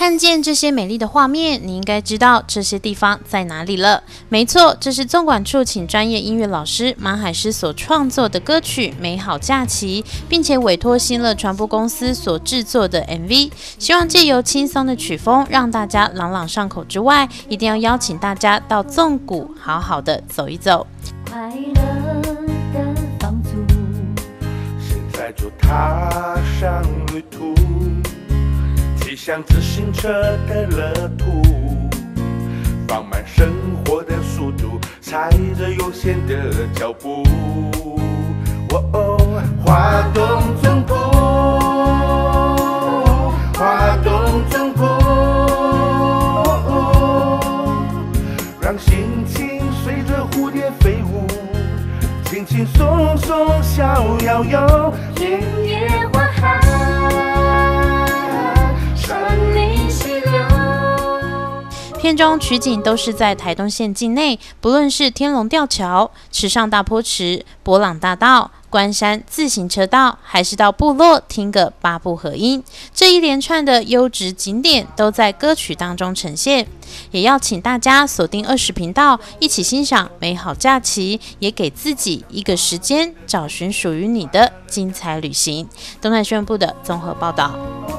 看见这些美丽的画面，你应该知道这些地方在哪里了。没错，这是纵管处请专业音乐老师马海狮所创作的歌曲《美好假期》，并且委托新乐传播公司所制作的 MV。希望借由轻松的曲风，让大家朗朗上口之外，一定要邀请大家到纵谷好好的走一走。 快乐的放逐， 现在就踏上旅途，骑上自行车的乐土，放慢生活的速度，踩着悠闲的脚步。滑动纵谷，滑动纵谷，让心情随着蝴蝶飞舞，轻轻松松逍遥游， 田野花海，山林溪流。 片中取景都是在台东县境内，不论是天龙吊桥、池上大坡池、博朗大道、关山自行车道，还是到部落听个八部合音，这一连串的优质景点都在歌曲当中呈现。也要请大家锁定20频道，一起欣赏美好假期，也给自己一个时间，找寻属于你的精彩旅行。东南宣布的综合报道。